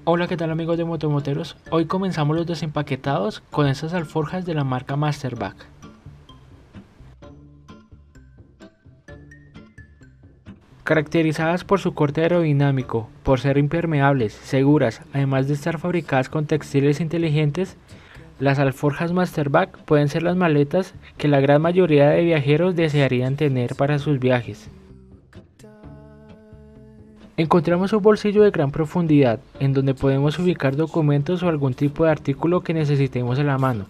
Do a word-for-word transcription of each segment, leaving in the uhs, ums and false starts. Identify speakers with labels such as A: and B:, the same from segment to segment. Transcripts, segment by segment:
A: Hola, ¿qué tal amigos de Motomoteros? Hoy comenzamos los desempaquetados con estas alforjas de la marca Masterback. Caracterizadas por su corte aerodinámico, por ser impermeables, seguras, además de estar fabricadas con textiles inteligentes, las alforjas Masterback pueden ser las maletas que la gran mayoría de viajeros desearían tener para sus viajes. Encontramos un bolsillo de gran profundidad, en donde podemos ubicar documentos o algún tipo de artículo que necesitemos a la mano.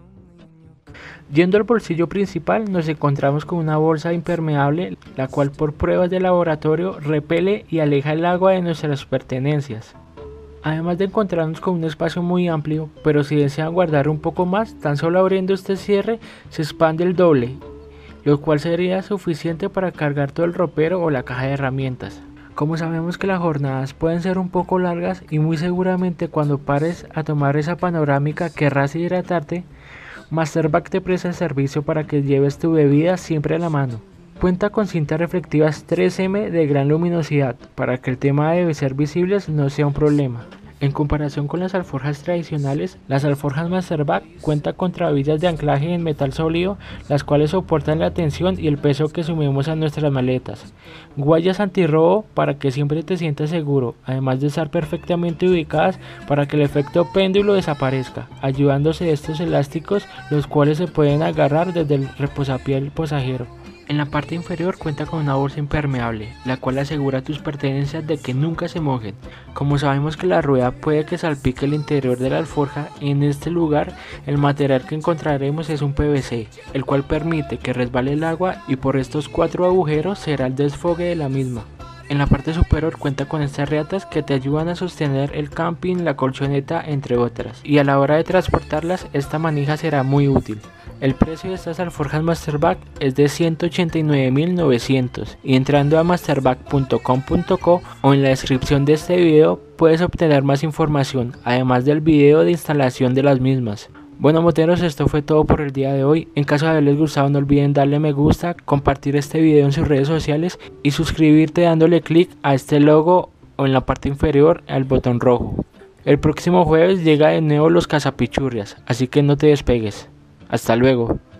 A: Yendo al bolsillo principal nos encontramos con una bolsa impermeable, la cual por pruebas de laboratorio repele y aleja el agua de nuestras pertenencias. Además de encontrarnos con un espacio muy amplio, pero si desean guardar un poco más, tan solo abriendo este cierre se expande el doble, lo cual sería suficiente para cargar todo el ropero o la caja de herramientas. Como sabemos que las jornadas pueden ser un poco largas y muy seguramente cuando pares a tomar esa panorámica querrás hidratarte, Masterback te presta el servicio para que lleves tu bebida siempre a la mano. Cuenta con cintas reflectivas tres eme de gran luminosidad para que el tema de ser visibles no sea un problema. En comparación con las alforjas tradicionales, las alforjas Masterback cuentan con trabillas de anclaje en metal sólido, las cuales soportan la tensión y el peso que sumimos a nuestras maletas. Guayas antirrobo para que siempre te sientas seguro, además de estar perfectamente ubicadas para que el efecto péndulo desaparezca, ayudándose de estos elásticos, los cuales se pueden agarrar desde el reposapié del pasajero. En la parte inferior cuenta con una bolsa impermeable, la cual asegura tus pertenencias de que nunca se mojen. Como sabemos que la rueda puede que salpique el interior de la alforja, en este lugar el material que encontraremos es un pe ve ce, el cual permite que resbale el agua y por estos cuatro agujeros será el desfogue de la misma. En la parte superior cuenta con estas reatas que te ayudan a sostener el camping, la colchoneta, entre otras, y a la hora de transportarlas esta manija será muy útil. El precio de estas alforjas Masterback es de ciento ochenta y nueve mil novecientos y entrando a masterback punto com punto co o en la descripción de este video puedes obtener más información, además del video de instalación de las mismas. Bueno moteros, esto fue todo por el día de hoy. En caso de haberles gustado no olviden darle me gusta, compartir este video en sus redes sociales y suscribirte dándole clic a este logo o en la parte inferior al botón rojo. El próximo jueves llega de nuevo los cazapichurrias, así que no te despegues. Hasta luego.